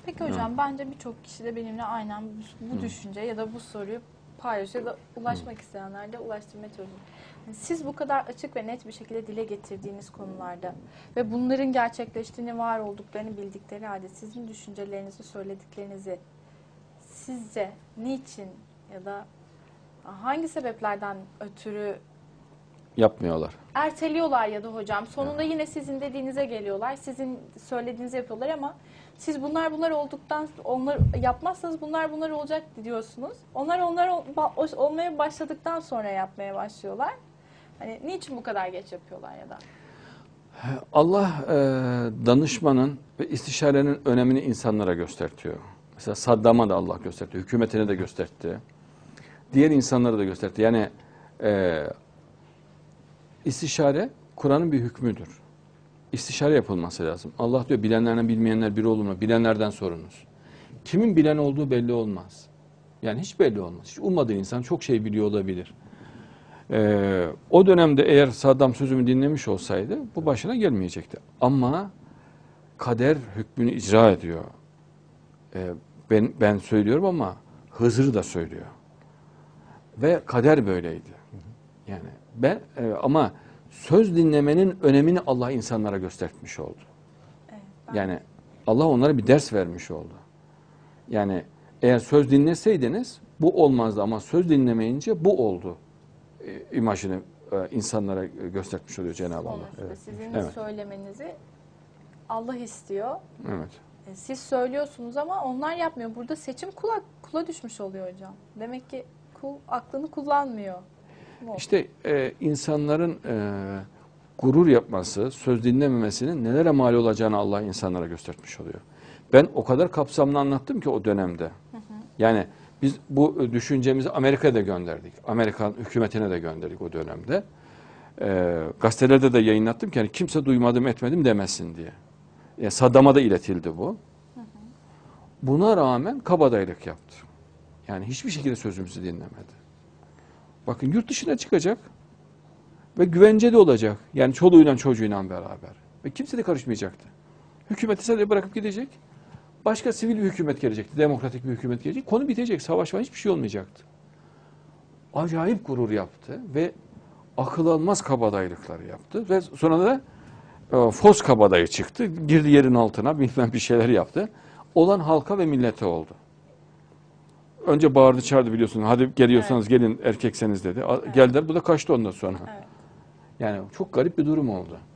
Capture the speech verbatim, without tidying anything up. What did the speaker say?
Peki hocam, evet. Bence birçok kişi de benimle aynen bu, bu düşünce ya da bu soruyu paylaşıyor ya da ulaşmak Hı. isteyenlerle ulaştırmaya çalışıyor. Yani siz bu kadar açık ve net bir şekilde dile getirdiğiniz konularda ve bunların gerçekleştiğini, var olduklarını bildikleri halde sizin düşüncelerinizi, söylediklerinizi sizce niçin ya da hangi sebeplerden ötürü yapmıyorlar? Erteliyorlar ya da hocam. Sonunda yine sizin dediğinize geliyorlar. Sizin söylediğinizi yapıyorlar ama siz bunlar bunlar olduktan onlar yapmazsanız bunlar bunlar olacak diyorsunuz. Onlar onlar ol, olmaya başladıktan sonra yapmaya başlıyorlar. Hani niçin bu kadar geç yapıyorlar ya da? Allah e, danışmanın ve istişarenin önemini insanlara göstertiyor. Mesela Saddam'a da Allah gösterdi, hükümetine de gösterdi. Diğer insanlara da gösterdi. Yani e, istişare Kur'an'ın bir hükmüdür. İstişare yapılması lazım. Allah diyor bilenlerden bilmeyenler bir olur mu? Bilenlerden sorunuz. Kimin bilen olduğu belli olmaz. Yani hiç belli olmaz. Hiç ummadığın insan çok şey biliyor olabilir. Ee, o dönemde eğer Saddam sözümü dinlemiş olsaydı bu başına gelmeyecekti. Ama kader hükmünü icra ediyor. Ee, ben, ben söylüyorum ama Hızır da söylüyor. Ve kader böyleydi. Yani ben e, ama söz dinlemenin önemini Allah insanlara göstermiş oldu. Evet, ben... Yani Allah onlara bir ders vermiş oldu. Yani eğer söz dinleseydiniz bu olmazdı ama söz dinlemeyince bu oldu. E, imajını e, insanlara göstermiş oluyor Cenab-ı Allah. Evet. Sizin evet. söylemenizi Allah istiyor. Evet. E, siz söylüyorsunuz ama onlar yapmıyor. Burada seçim kula, kula düşmüş oluyor hocam. Demek ki kul aklını kullanmıyor. İşte e, insanların e, gurur yapması, söz dinlememesinin nelere mal olacağını Allah insanlara göstermiş oluyor. Ben o kadar kapsamlı anlattım ki o dönemde. Hı hı. Yani biz bu düşüncemizi Amerika'ya da gönderdik. Amerikan hükümetine de gönderdik o dönemde. E, gazetelerde de yayınlattım ki yani kimse duymadım etmedim demesin diye. Yani Saddam'a da iletildi bu. Hı hı. Buna rağmen kabadayılık yaptı. Yani hiçbir şekilde sözümüzü dinlemedi. Bakın yurt dışına çıkacak ve güvencede olacak. Yani çoluğuyla çocuğuyla beraber. Ve kimse de karışmayacaktı. Hükümeti sadece bırakıp gidecek. Başka sivil bir hükümet gelecekti. Demokratik bir hükümet gelecek. Konu bitecek. Savaş falan hiçbir şey olmayacaktı. Acayip gurur yaptı ve akıl almaz kabadayılıkları yaptı. Ve sonra da e, Fos kabadayı çıktı. Girdi yerin altına bilmem bir şeyler yaptı. Olan halka ve millete oldu. Önce bağırdı çağırdı biliyorsunuz. Hadi geliyorsanız evet. gelin erkekseniz dedi. Evet. Geldiler bu da kaçtı ondan sonra. Evet. Yani çok garip bir durum oldu.